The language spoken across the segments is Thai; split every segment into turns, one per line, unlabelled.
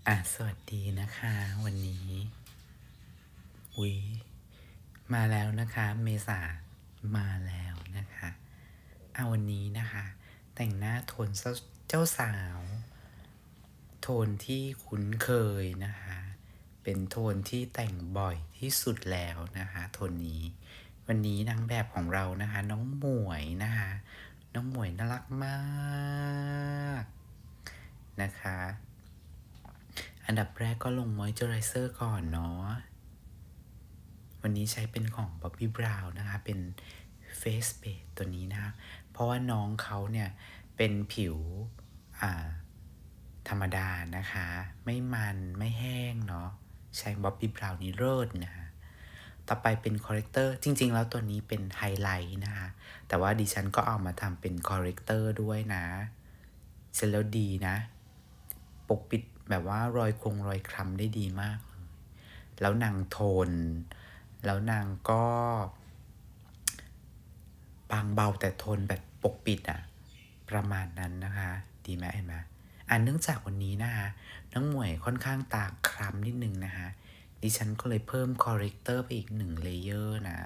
สวัสดีนะคะวันนี้มาแล้วนะคะเมษามาแล้วนะคะวันนี้นะคะแต่งหน้าโทนเจ้าสาวโทนที่คุ้นเคยนะคะเป็นโทนที่แต่งบ่อยที่สุดแล้วนะคะโทนนี้วันนี้นางแบบของเรานะคะน้องหมวยนะคะน้องหมวยน่ารักมากนะคะอันดับแรกก็ลงมอยเจอไรเซอร์ก่อนเนาะวันนี้ใช้เป็นของ Bobbi Brown นะคะเป็น Face Base ตัวนี้นะคะเพราะว่าน้องเขาเนี่ยเป็นผิวธรรมดานะคะไม่มันไม่แห้งเนาะใช้ Bobbi Brown นี้เลิศนะคะต่อไปเป็นคอร์เรคเตอร์จริงๆแล้วตัวนี้เป็นไฮไลท์นะคะแต่ว่าดิฉันก็เอามาทำเป็นคอร์เรคเตอร์ด้วยนะเสร็จแล้วดีนะปกปิดแบบว่ารอยคล้ำได้ดีมากเลยแล้วนางโทนแล้วนางก็บางเบาแต่โทนแบบปกปิดประมาณนั้นนะคะดีไหมเห็นไหมเนื่องจากวันนี้นะคะน้องหมวยค่อนข้างตาคล้ำนิดนึงนะคะดิฉันก็เลยเพิ่มคอร์เรคเตอร์ไปอีก1เลเยอร์นะ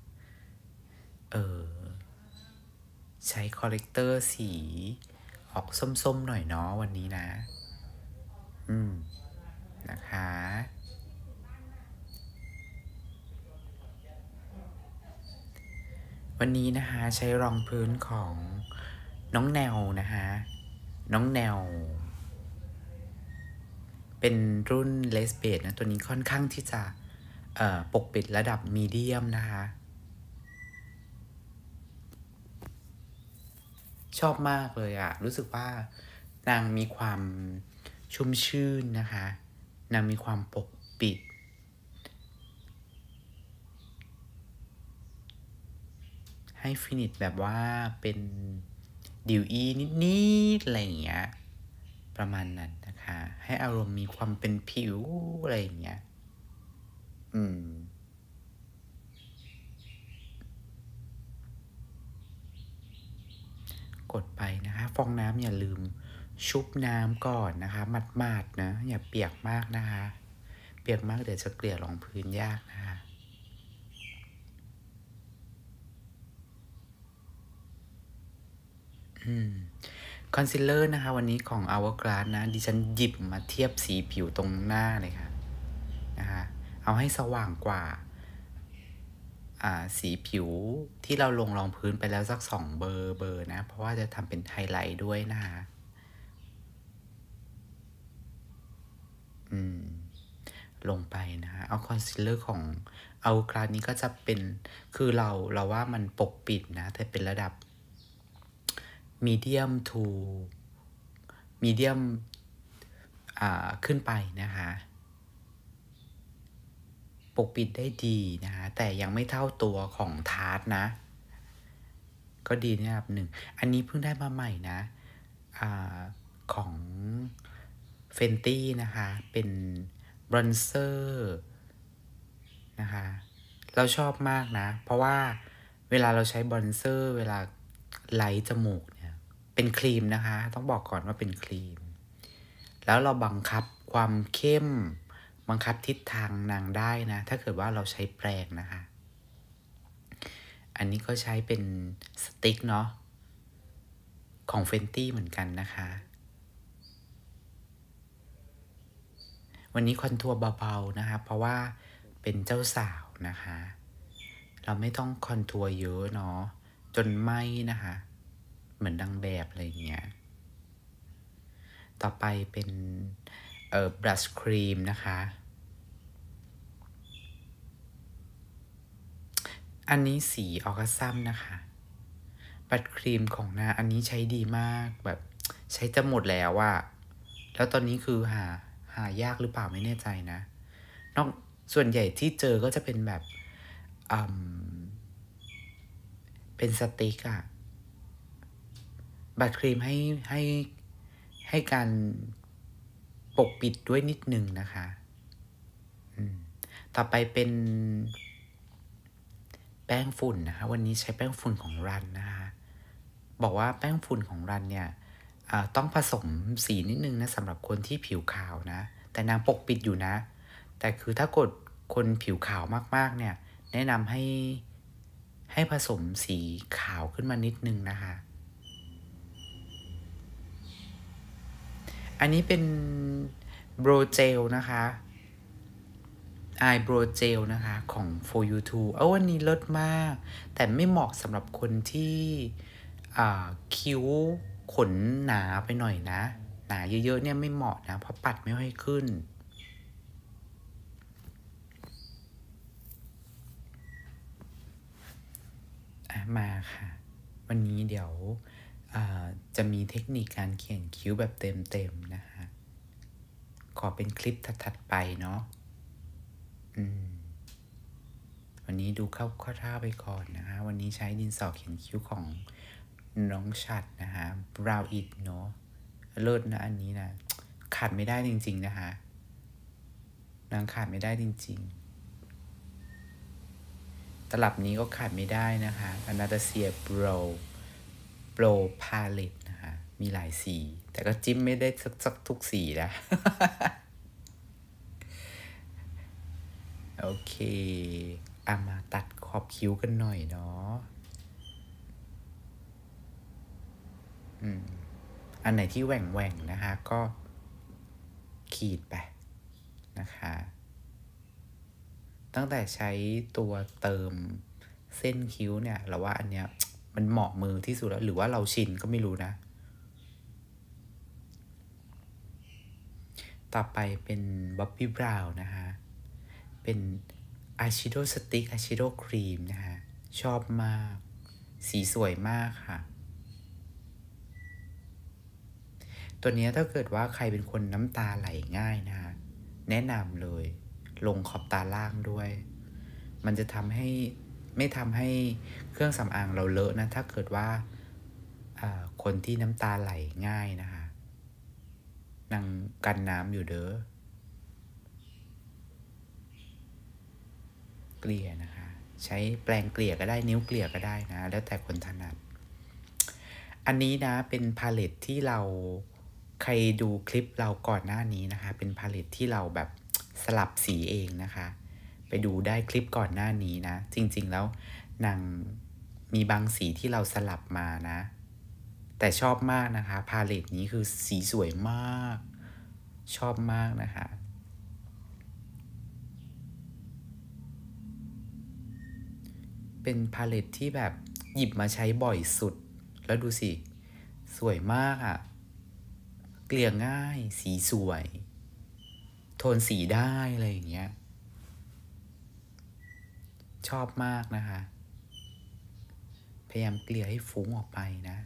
ใช้คอร์เรคเตอร์สีออกส้มๆหน่อยเนาะวันนี้นะนะคะวันนี้นะคะใช้รองพื้นของน้องแนวนะคะน้องแนวเป็นรุ่นเลสเบดนะตัวนี้ค่อนข้างที่จะปกปิดระดับมีเดียมนะคะชอบมากเลยรู้สึกว่านางมีความชุ่มชื่นนะคะนางมีความปกปิดให้ฟินิชแบบว่าเป็นดิวอี้นิดๆอะไรอย่างเงี้ยประมาณนั้นนะคะให้อารมณ์มีความเป็นผิวอะไรอย่างเงี้ยกดไปนะคะฟองน้ำอย่าลืมชุบน้ำก่อนนะคะหมาดๆนะอย่าเปียกมากนะคะเปียกมากเดี๋ยวจะเกลี่ยรองพื้นยากนะคะคอนซีลเลอร์นะคะวันนี้ของ Hourglass นะดิฉันหยิบมาเทียบสีผิวตรงหน้าเลยค่ะนะคะเอาให้สว่างกว่าสีผิวที่เราลงรองพื้นไปแล้วสัก2เบอร์นะเพราะว่าจะทำเป็นไฮไลท์ด้วยนะคะลงไปนะคะเอาคอนซีลเลอร์ของเอาคลาสนี้ก็จะเป็นคือเราว่ามันปกปิดนะแต่เป็นระดับมีเดียมทูมีเดียมขึ้นไปนะคะปกปิดได้ดีนะคะแต่ยังไม่เท่าตัวของทาร์ตนะก็ดีในระดับหนึ่งอันนี้เพิ่งได้มาใหม่นะของเฟนตี้นะคะเป็นบรอนเซอร์นะคะเราชอบมากนะเพราะว่าเวลาเราใช้บรอนเซอร์เวลาไลท์จมูกเนี่ยเป็นครีมนะคะต้องบอกก่อนว่าเป็นครีมแล้วเราบังคับความเข้มบังคับทิศทางนางได้นะถ้าเกิดว่าเราใช้แปรงนะคะอันนี้ก็ใช้เป็นสติ๊กเนาะของเฟนตี้เหมือนกันนะคะวันนี้คอนทัวร์เบาๆนะคะเพราะว่าเป็นเจ้าสาวนะคะเราไม่ต้องคอนทัวร์เยอะเนาะจนไหม้นะคะเหมือนดังแบบอะไรเงี้ยต่อไปเป็นบลัชครีมนะคะอันนี้สีออกัสซัมนะคะบัตรครีมของนาอันนี้ใช้ดีมากแบบใช้จะหมดแล้วแล้วตอนนี้คือหายากหรือเปล่าไม่แน่ใจนะนอกส่วนใหญ่ที่เจอก็จะเป็นแบบเป็นสติ๊กบัตรครีมให้การปกปิดด้วยนิดนึงนะคะต่อไปเป็นแป้งฝุ่นนะคะวันนี้ใช้แป้งฝุ่นของรันนะคะบอกว่าแป้งฝุ่นของรันเนี่ยต้องผสมสีนิดนึงนะสำหรับคนที่ผิวขาวนะแต่นางปกปิดอยู่นะแต่คือถ้ากดคนผิวขาวมากๆเนี่ยแนะนำให้ผสมสีขาวขึ้นมานิดนึงนะคะอันนี้เป็นโบรเจลนะคะeyebrow gel นะคะของ For You Too วันนี้เลิศมากแต่ไม่เหมาะสำหรับคนที่คิ้วขนหนาไปหน่อยนะหนาเยอะๆเนี่ยไม่เหมาะนะเพราะปัดไม่ค่อยขึ้นมาค่ะวันนี้เดี๋ยวจะมีเทคนิคการเขียนคิ้วแบบเต็มๆนะคะขอเป็นคลิปถัดๆไปเนาะวันนี้ดูคร่าวๆไปก่อนนะคะวันนี้ใช้ดินสอเขียนคิ้วของน้องฉัดนะคะ Brow It เนาะเลิศนะอันนี้นะขาดไม่ได้จริงๆนะคะนางขาดไม่ได้จริงๆตลับนี้ก็ขาดไม่ได้นะคะ Anastasia Brow Palette นะคะมีหลายสีแต่ก็จิ้มไม่ได้สักทุกสีนะ โอเคมาตัดขอบคิ้วกันหน่อยเนาะอันไหนที่แหว่งนะคะก็ขีดไปนะคะตั้งแต่ใช้ตัวเติมเส้นคิ้วเนี่ยเราว่าอันเนี้ยมันเหมาะมือที่สุดแล้วหรือว่าเราชินก็ไม่รู้นะต่อไปเป็นบ๊อบบี้บราวน์นะคะเป็นอายแชโดว์สติ๊กอายแชโดว์ครีมนะคะชอบมากสีสวยมากค่ะตัวนี้ถ้าเกิดว่าใครเป็นคนน้ำตาไหลง่ายนะคะแนะนำเลยลงขอบตาล่างด้วยมันจะทำให้ไม่ทำให้เครื่องสำอางเราเลอะนะถ้าเกิดว่าคนที่น้ำตาไหลง่ายนะคะนางกันน้ำอยู่เด้อเกลี่ยนะคะใช้แปรงเกลี่ยก็ได้นิ้วเกลี่ยก็ได้นะแล้วแต่คนถนัดอันนี้นะเป็นพาเลตที่เราใครดูคลิปเราก่อนหน้านี้นะคะเป็นพาเลตที่เราแบบสลับสีเองนะคะไปดูได้คลิปก่อนหน้านี้นะจริงๆแล้วนางมีบางสีที่เราสลับมานะแต่ชอบมากนะคะพาเลตนี้คือสีสวยมากชอบมากนะคะเป็นพาเลตที่แบบหยิบมาใช้บ่อยสุดแล้วดูสิสวยมากอ่ะเกลี่ยง่ายสีสวยโทนสีได้อะไรอย่างเงี้ยชอบมากนะคะพยายามเกลี่ยให้ฟุ้งออกไปนะ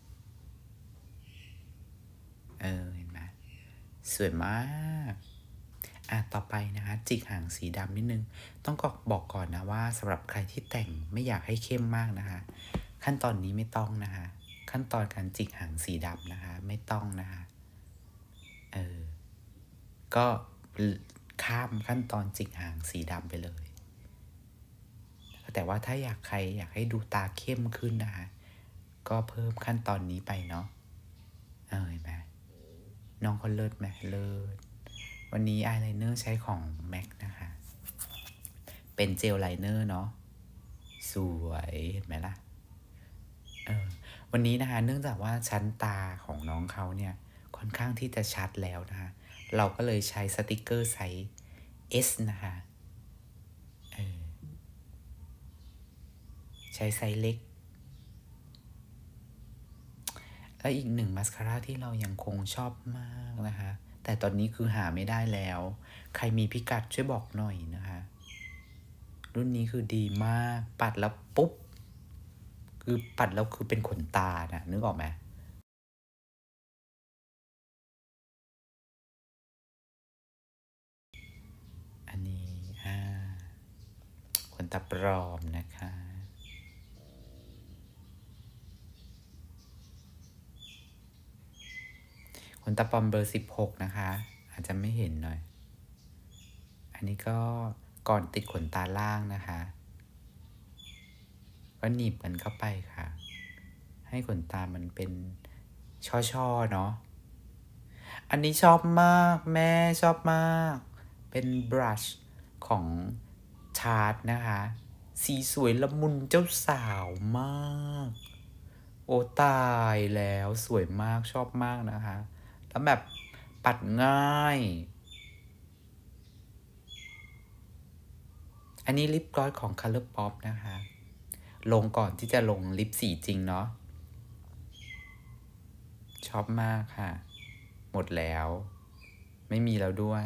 เห็นไหมสวยมากต่อไปนะคะจิกหางสีดำนิดนึงต้องบอกก่อนนะว่าสำหรับใครที่แต่งไม่อยากให้เข้มมากนะคะขั้นตอนนี้ไม่ต้องนะคะขั้นตอนการจิกหางสีดำนะคะไม่ต้องนะคะก็ข้ามขั้นตอนจิกหางสีดำไปเลยแต่ว่าถ้าใครอยากให้ดูตาเข้มขึ้นนะคะก็เพิ่มขั้นตอนนี้ไปเนาะเห็นไหมน้องเขาเลิศไหมเลิศวันนี้อายไลเนอร์ใช้ของ MAC นะคะเป็นเจลไลเนอร์เนาะสวยเห็นไหมล่ะวันนี้นะคะเนื่องจากว่าชั้นตาของน้องเขาเนี่ยค่อนข้างที่จะชัดแล้วนะคะเราก็เลยใช้สติกเกอร์ไซส์ S นะคะใช้ไซส์เล็กและอีกหนึ่งมาสคาร่าที่เรายังคงชอบมากนะคะแต่ตอนนี้คือหาไม่ได้แล้วใครมีพิกัดช่วยบอกหน่อยนะคะรุ่นนี้คือดีมากปัดแล้วปุ๊บคือปัดแล้วคือเป็นขนตานะนึกออกไหมอันนี้ขนตาปลอมนะคะขนตาปลอมเบอร์16นะคะอาจจะไม่เห็นหน่อยอันนี้ก็ก่อนติดขนตาล่างนะคะก็หนีบมันเข้าไปค่ะให้ขนตามันเป็นช่อๆเนาะอันนี้ชอบมากแม่ชอบมาก เป็นบรัชของชาร์ตนะคะ สีสวยละมุนเจ้าสาวมาก โอ้ตายแล้วสวยมากชอบมากนะคะ แล้วแบบปัดง่าย อันนี้ลิปกลอสของ ColourPop นะคะ ลงก่อนที่จะลงลิปสีจริงเนาะชอบมากค่ะ หมดแล้ว ไม่มีแล้วด้วย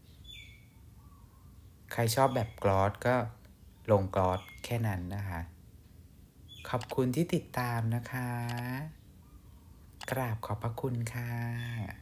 ใครชอบแบบกลอสก็ลงกลอสแค่นั้นนะคะ ขอบคุณที่ติดตามนะคะ กราบขอบพระคุณค่ะ